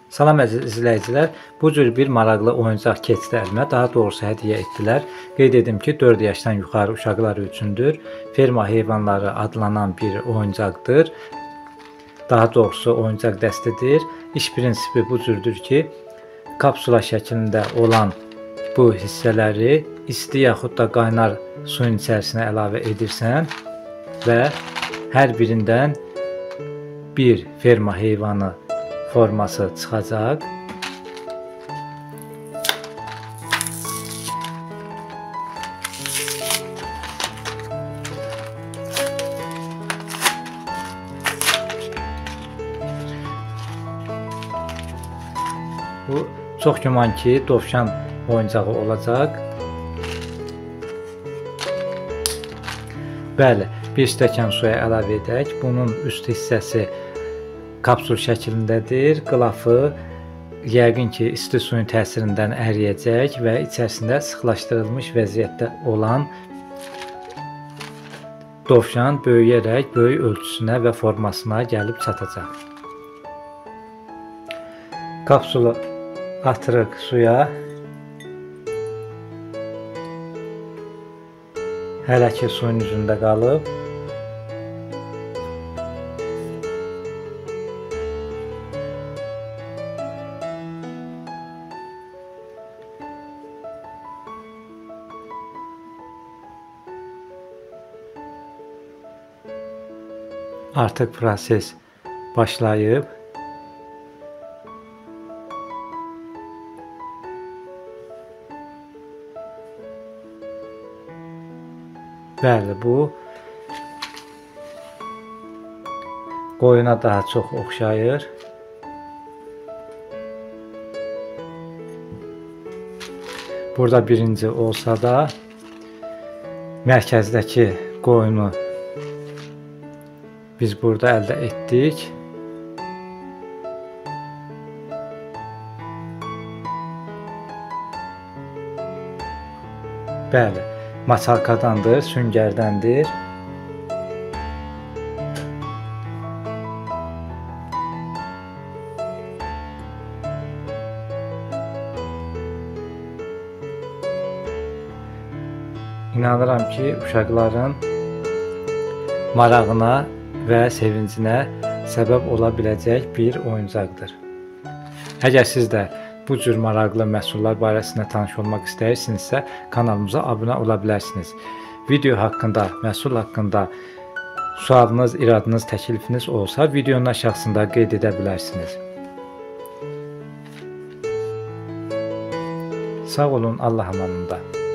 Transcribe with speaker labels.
Speaker 1: Salam əziz izləyicilər, bu cür bir maraqlı oyuncaq keçdi əlimə, daha doğrusu hədiyyə etdilər. Qeyd edim ki, 4 yaşdan yuxarı uşaqlar üçündür. Ferma heyvanları adlanan bir oyuncaqdır. Daha doğrusu oyuncaq dəstidir. İş prinsipi bu cürdür ki, kapsula şəklində olan bu hissələri isti yaxud da qaynar suyun içərisinə əlavə edirsən və hər birindən bir ferma heyvanı forması çıxacaq. Bu çox güman ki, dovşan oyuncağı olacaq. Bəli, bir stəkan suya əlavə edək. Bunun üst hissəsi kapsul şəklindədir. Qılafı yəqin ki, isti suyun təsirindən əriyəcək və içərisində sıxlaşdırılmış vəziyyətdə olan dovşan böyüyərək böyük ölçüsünə və formasına gəlib çatacaq. Kapsulu atırıq suya. Hələ ki, suyun üzündə qalıb. Artıq proses başlayıb. Bəli, bu qoyuna daha çox oxşayır. Burada birinci olsa da mərkəzdəki qoyunu biz burada əldə etdik. Bəli, maçalkadandır, süngərdəndir. İnanıram ki, uşaqların marağına və sevincinə səbəb ola biləcək bir oyuncaqdır. Əgər siz də bu cür maraqlı məhsullar barəsində tanış olmaq istəyirsinizsə, kanalımıza abunə ola bilərsiniz. Video haqqında, məhsul haqqında sualınız, iradınız, təklifiniz olsa, videonun aşağısında qeyd edə bilərsiniz. Sağ olun, Allah amanında.